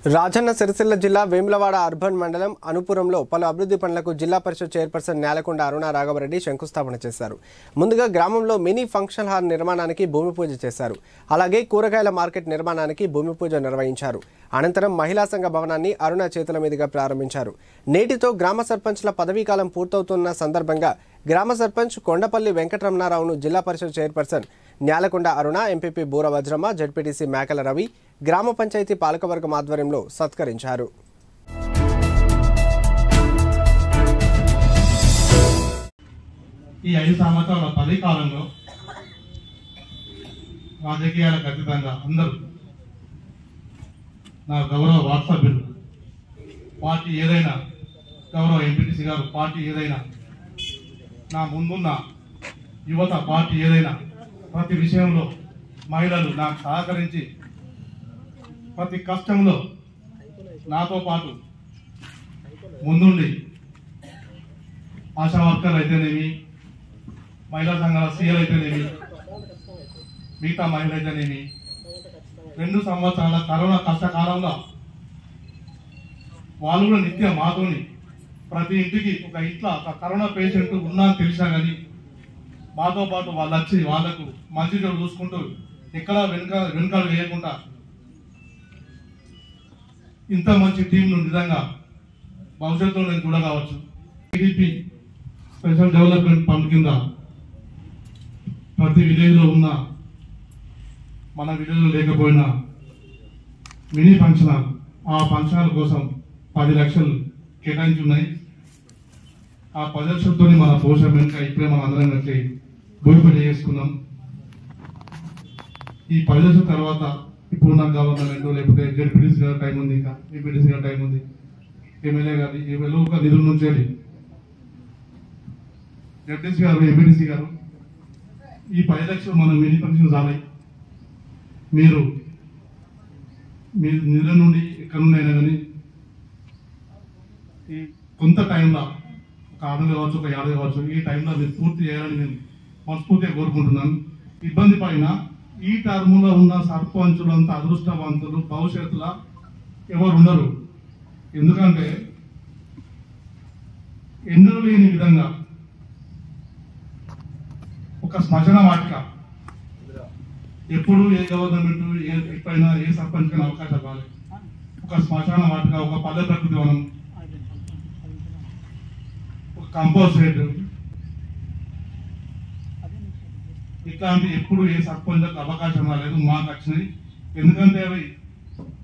రాజన్న సిరిసిల్ల జిల్లా వేములవాడ అర్బన్ మండలం అనుపురంలో పలు అభివృద్ధి పనులకు జిల్లా పరిషత్ చైర్పర్సన్ న్యాలకొండ అరుణ రాఘవరెడ్డి శంకుస్థాపన చేశారు. ముందుగా గ్రామంలో మినీ ఫంక్షన్ హాల్ నిర్మాణానికి భూమి పూజ చేశారు. అలాగే కూరగాయల మార్కెట్ నిర్మాణానికి భూమి పూజ నిర్వహించారు. అనంతరం మహిళా సంఘ భవనాన్ని అరుణ చేతుల మీదుగా ప్రారంభించారు. నేటితో గ్రామ సర్పంచ్ల పదవీకాలం పూర్తవుతున్న సందర్భంగా గ్రామ సర్పంచ్ కొండపల్లి వెంకటరమణారావును Zilla Parishad chairperson Nyalakonda Aruna, MPP Boora Vajramma, ZPTC మేకల రవి, గ్రామ పంచాయతీ పాలకవర్గం ఆధ్వర్యంలో సత్కరించారు. ఈ 5 సంవత్సరాల పదవి కాలంలో రాజకీయాలకు అతీతంగా అందరూ నా గౌరవ వార్డు సభ్యులు, పార్టీ ఏదైనా, గౌరవ ఎంపీటీసీ గారు పార్టీ ఏదైనా, నా ముందున్న యువత పార్టీ ఏదైనా, ప్రతి విషయంలో మహిళలు నాకు సహకరించి ప్రతి కష్టంలో నాతో పాటు ముందుండి ఆశా వర్కర్లు అయితేనేమి, మహిళా సంఘాల సీఎల్ అయితేనేమి, మిగతా మహిళలు అయితేనేమి, 2 సంవత్సరాల కరోనా కష్టకాలంలో వాళ్ళు కూడా నిత్యం మాతోని ప్రతి ఇంటికి ఒక కరోనా పేషెంట్ ఉన్నా తెలిసినా కానీ మాతో పాటు వాళ్ళు వచ్చి వాళ్ళకు మంచి చెడు చూసుకుంటూ ఎక్కడ వెనుకాలు వేయకుండా ఇంత మంచి టీంను నిజంగా భవిష్యత్తులో నేను చూడవచ్చు. టీడీపీ స్పెషల్ డెవలప్మెంట్ ఫండ్ కింద ప్రతి విలేజ్లో ఉన్న, మన విలేజ్లో లేకపోయినా మినీ ఫంక్షన్ హాల్, ఆ ఫంక్షన్ హాల్ కోసం 10 లక్షలు కేటాయించి ఉన్నాయి. ఆ 10 లక్షలతో మన పోషణ ఇప్పుడే మనం అందరం వచ్చి భూమి పూజ చేసుకున్నాం. ఈ 10 లక్షల తర్వాత ఇప్పుడు నాకు గవర్నమెంట్ లేకపోతే జడ్పీటీసీ గారి టైం ఉంది, ఇంకా ఎంపీటీసీ గారి టైం ఉంది, ఎమ్మెల్యే గారి ఒక నిధుల నుంచి జడ్పీటీసీ గారు, ఎంపీటీసీ గారు ఈ 10 లక్షలు మనం మినీ ఫంక్షన్ చాలాయి. మీరు మీ నిధుల నుండి ఎక్కడ నుండి అయినా కానీ ఈ కొంత టైంలో ఒక 6 కావచ్చు, ఒక 50 కావచ్చు, ఈ టైంలో మీరు పూర్తి చేయాలని నేను మనస్ఫూర్తిగా కోరుకుంటున్నాను. ఇబ్బంది పైన ఈ టర్ములో ఉన్న సర్పంచులు అంత అదృష్టవంతులు భవిష్యత్తులో ఎవరు ఉండరు. ఎందుకంటే ఎన్నో లేని విధంగా ఒక శ్మశాన వాటిక, ఎప్పుడు ఏ గవర్నమెంట్ ఎప్పుడైనా ఏ సర్పంచ్ కైనా అవకాశం కావాలి. ఒక శ్మశాన వాటిక, ఒక పల్లె ప్రకృతి వనం, ఒక కంపోస్ట్ రేట్, ఇట్లాంటి ఎప్పుడు ఏ సర్పంచ్లకు అవకాశం రాలేదు. మాకు వచ్చినాయి. ఎందుకంటే అవి